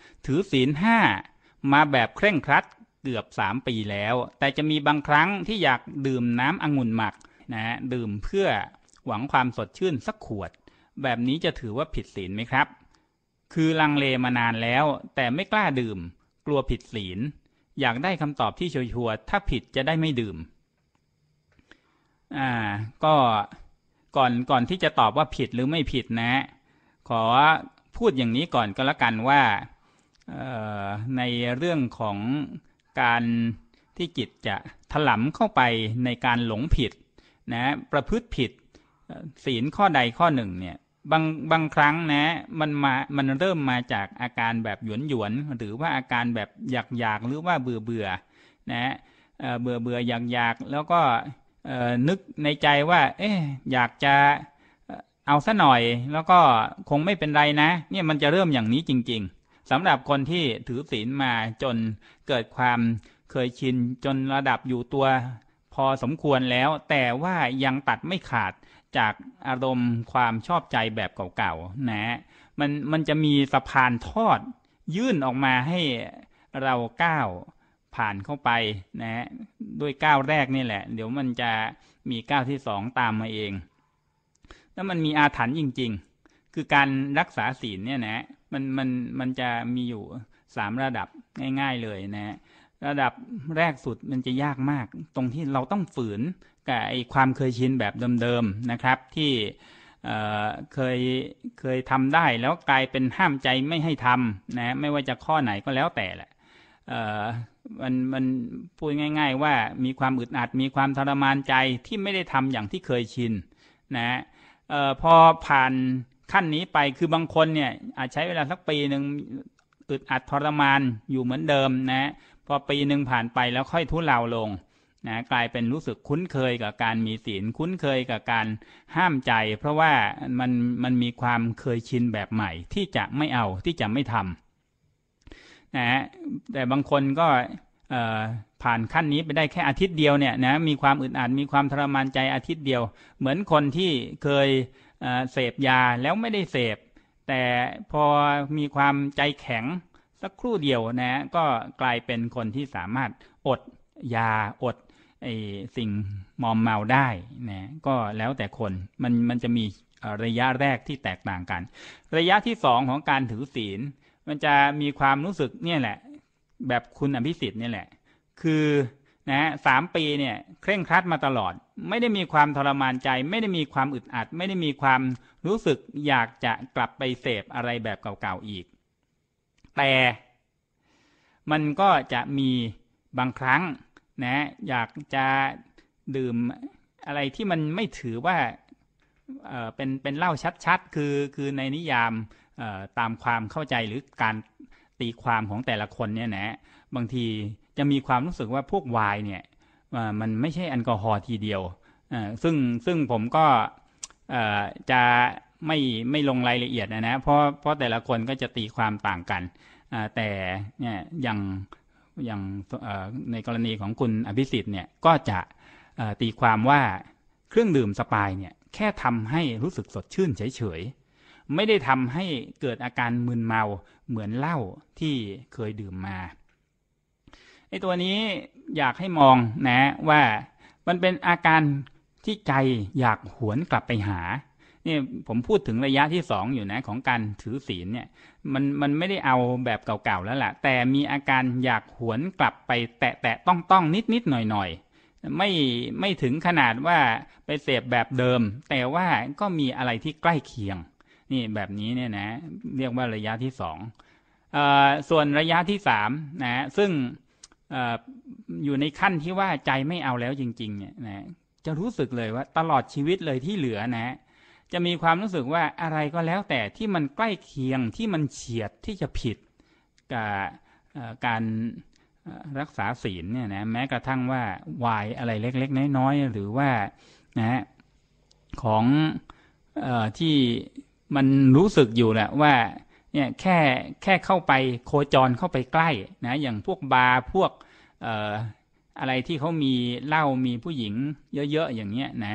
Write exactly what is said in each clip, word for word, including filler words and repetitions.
ถือศีลห้ามาแบบเคร่งครัดเกือบสามปีแล้วแต่จะมีบางครั้งที่อยากดื่มน้ำองุ่นหมักนะดื่มเพื่อหวังความสดชื่นสักขวดแบบนี้จะถือว่าผิดศีลไหมครับคือลังเลมานานแล้วแต่ไม่กล้าดื่มกลัวผิดศีลอยากได้คำตอบที่ชัวร์ๆถ้าผิดจะได้ไม่ดื่มอ่าก็ก่อนก่อนที่จะตอบว่าผิดหรือไม่ผิดนะขอพูดอย่างนี้ก่อนก็แล้วกันว่าในเรื่องของการที่จิตจะถลำเข้าไปในการหลงผิดนะประพฤติผิดศีลข้อใดข้อหนึ่งเนี่ยบางบางครั้งนะมันมามันเริ่มมาจากอาการแบบหยวนหยวนหรือว่าอาการแบบอยากอยากหรือว่าเบื่อเบื่อนะเบื่อเบื่ออยากอยากแล้วก็นึกในใจว่าเอ๊ะอยากจะเอาซะหน่อยแล้วก็คงไม่เป็นไรนะเนี่ยมันจะเริ่มอย่างนี้จริงๆสำหรับคนที่ถือศีลมาจนเกิดความเคยชินจนระดับอยู่ตัวพอสมควรแล้วแต่ว่ายังตัดไม่ขาดจากอารมณ์ความชอบใจแบบเก่าๆนะมันมันจะมีสะพานทอดยื่นออกมาให้เราก้าวผ่านเข้าไปนะด้วยก้าวแรกนี่แหละเดี๋ยวมันจะมีก้าวที่สองตามมาเองแล้วมันมีอาถรรพ์จริงๆคือการรักษาศีลเนี่ยนะมันมันมันจะมีอยู่สามระดับง่ายๆเลยนะระดับแรกสุดมันจะยากมากตรงที่เราต้องฝืนกับไอ้ความเคยชินแบบเดิมๆนะครับที่เอ่อเคยเคยทำได้แล้วกลายเป็นห้ามใจไม่ให้ทำนะไม่ว่าจะข้อไหนก็แล้วแต่แหละเอ่อมันมันพูดง่ายๆว่ามีความอึดอัดมีความทรมานใจที่ไม่ได้ทำอย่างที่เคยชินนะเอ่อพอผ่านขั้นนี้ไปคือบางคนเนี่ยอาจใช้เวลาสักปีหนึ่งอึดอัดทรมานอยู่เหมือนเดิมนะพอปีหนึ่งผ่านไปแล้วค่อยทุเลาลงนะกลายเป็นรู้สึกคุ้นเคยกับการมีศีลคุ้นเคยกับการห้ามใจเพราะว่ามันมันมีความเคยชินแบบใหม่ที่จะไม่เอาที่จะไม่ทำนะแต่บางคนก็ผ่านขั้นนี้ไปได้แค่อาทิตย์เดียวเนี่ยนะมีความอึดอัดมีความทรมานใจอาทิตย์เดียวเหมือนคนที่เคยเสพยาแล้วไม่ได้เสพแต่พอมีความใจแข็งสักครู่เดียวนะก็กลายเป็นคนที่สามารถอดยาอดไอ้สิ่งมอมเมาได้นะก็แล้วแต่คนมันมันจะมีระยะแรกที่แตกต่างกันระยะที่สองของการถือศีลมันจะมีความรู้สึกเนี่ยแหละแบบคุณอภิสิทธิ์เนี่ยแหละคือนะสามปีเนี่ยเคร่งครัดมาตลอดไม่ได้มีความทรมานใจไม่ได้มีความอึดอัดไม่ได้มีความรู้สึกอยากจะกลับไปเสพอะไรแบบเก่าๆอีกแต่มันก็จะมีบางครั้งนะอยากจะดื่มอะไรที่มันไม่ถือว่าเอ่อเป็นเป็นเหล้าชัดๆคือคือในนิยามเอ่อตามความเข้าใจหรือการตีความของแต่ละคนเนี่ยนะบางทีจะมีความรู้สึกว่าพวกไวน์เนี่ยมันไม่ใช่แอลกอฮอล์ทีเดียวซึ่งซึ่งผมก็จะไม่ไม่ลงรายละเอียดนะนะเพราะเพราะแต่ละคนก็จะตีความต่างกันแต่เนี่ยอย่างอย่างในกรณีของคุณอภิสิทธิ์เนี่ยก็จะตีความว่าเครื่องดื่มสปายเนี่ยแค่ทำให้รู้สึกสดชื่นเฉยๆไม่ได้ทำให้เกิดอาการมึนเมาเหมือนเหล้าที่เคยดื่มมาไอ้ตัวนี้อยากให้มองนะว่ามันเป็นอาการที่ใจอยากหวนกลับไปหานี่ผมพูดถึงระยะที่สองอยู่นะของการถือศีลเนี่ยมันมันไม่ได้เอาแบบเก่าๆแล้วล่ะแต่มีอาการอยากหวนกลับไปแตะแตะต้องต้องนิดนิดหน่อยหน่อยไม่ไม่ถึงขนาดว่าไปเสพแบบเดิมแต่ว่าก็มีอะไรที่ใกล้เคียงนี่แบบนี้เนี่ยนะเรียกว่าระยะที่สองเอ่อส่วนระยะที่สามนะซึ่งเอ่ออยู่ในขั้นที่ว่าใจไม่เอาแล้วจริงๆเนี่ยนะจะรู้สึกเลยว่าตลอดชีวิตเลยที่เหลือนะจะมีความรู้สึกว่าอะไรก็แล้วแต่ที่มันใกล้เคียงที่มันเฉียดที่จะผิดกับการรักษาศีลเนี่ยนะแม้กระทั่งว่าวายอะไรเล็กๆน้อยๆหรือว่านะของเอ่อที่มันรู้สึกอยู่แหละว่าเนี่ยแค่แค่เข้าไปโคจรเข้าไปใกล้นะอย่างพวกบาร์พวกเอ่ออะไรที่เขามีเหล้ามีผู้หญิงเยอะๆอย่างเงี้ยนะ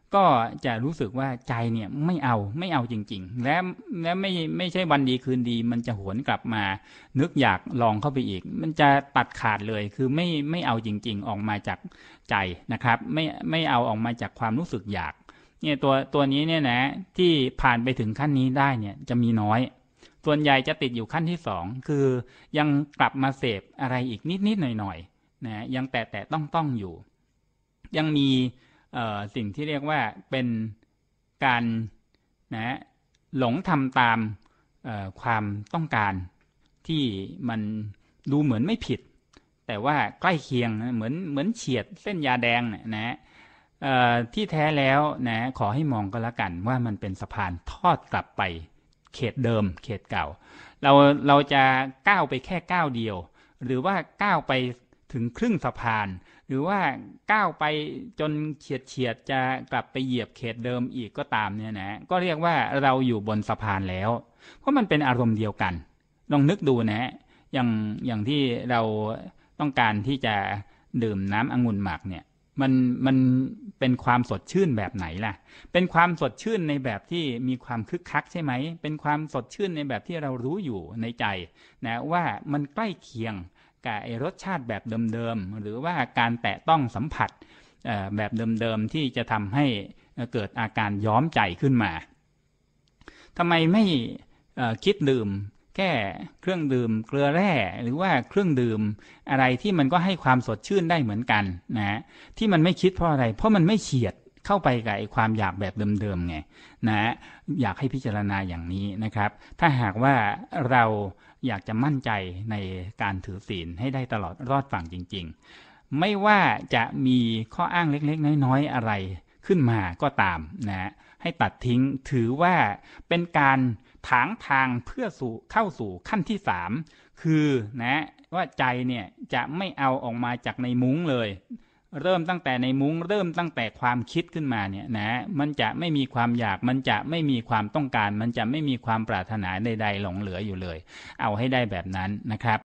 ก็จะรู้สึกว่าใจเนี่ยไม่เอาไม่เอาจริงๆและและไม่ไม่ใช่วันดีคืนดีมันจะหวนกลับมานึกอยากลองเข้าไปอีกมันจะตัดขาดเลยคือไม่ไม่เอาจริงๆออกมาจากใจนะครับไม่ไม่เอาออกมาจากความรู้สึกอยากเนี่ยตัวตัวนี้เนี่ยนะที่ผ่านไปถึงขั้นนี้ได้เนี่ยจะมีน้อยส่วนใหญ่จะติดอยู่ขั้นที่สองคือยังกลับมาเสพอะไรอีกนิดๆหน่อยๆนะยังแต่แต่ต้องต้องอยู่ยังมีสิ่งที่เรียกว่าเป็นการนะหลงทำตามความต้องการที่มันดูเหมือนไม่ผิดแต่ว่าใกล้เคียงเหมือนเหมือนเฉียดเส้นยาแดงนะที่แท้แล้วนะขอให้มองก็แล้วกันว่ามันเป็นสะพานทอดกลับไปเขตเดิมเขตเก่าเราเราจะก้าวไปแค่ก้าวเดียวหรือว่าก้าวไปถึงครึ่งสะพานหรือว่าก้าวไปจนเฉียดเฉียดจะกลับไปเหยียบเขตเดิมอีกก็ตามเนี่ยนะก็เรียกว่าเราอยู่บนสะพานแล้วเพราะมันเป็นอารมณ์เดียวกันลองนึกดูนะอย่างอย่างที่เราต้องการที่จะดื่มน้ำองุ่นหมักเนี่ยมันมันเป็นความสดชื่นแบบไหนล่ะเป็นความสดชื่นในแบบที่มีความคึกคักใช่ไหมเป็นความสดชื่นในแบบที่เรารู้อยู่ในใจนะว่ามันใกล้เคียงกับไอ้รสชาติแบบเดิมๆหรือว่าการแตะต้องสัมผัสแบบเดิมๆที่จะทำให้เกิดอาการย้อมใจขึ้นมาทำไมไม่คิดดื่มแค่เครื่องดื่มเกลือแร่หรือว่าเครื่องดื่มอะไรที่มันก็ให้ความสดชื่นได้เหมือนกันนะที่มันไม่คิดเพราะอะไรเพราะมันไม่เฉียดเข้าไปกับไอ้ความอยากแบบเดิมๆไงนะอยากให้พิจารณาอย่างนี้นะครับถ้าหากว่าเราอยากจะมั่นใจในการถือศีลให้ได้ตลอดรอดฝั่งจริงๆไม่ว่าจะมีข้ออ้างเล็กๆน้อยๆอะไรขึ้นมาก็ตามนะให้ตัดทิ้งถือว่าเป็นการถางทางเพื่อสู่เข้าสู่ขั้นที่สามคือนะว่าใจเนี่ยจะไม่เอาออกมาจากในมุ้งเลยเริ่มตั้งแต่ในมุ้งเริ่มตั้งแต่ความคิดขึ้นมาเนี่ยนะมันจะไม่มีความอยากมันจะไม่มีความต้องการมันจะไม่มีความปรารถนาใดๆหลงเหลืออยู่เลยเอาให้ได้แบบนั้นนะครับ